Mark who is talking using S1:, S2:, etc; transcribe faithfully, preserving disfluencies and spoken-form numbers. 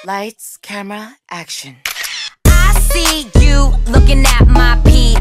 S1: Lights, camera, action.
S2: I see you looking at my P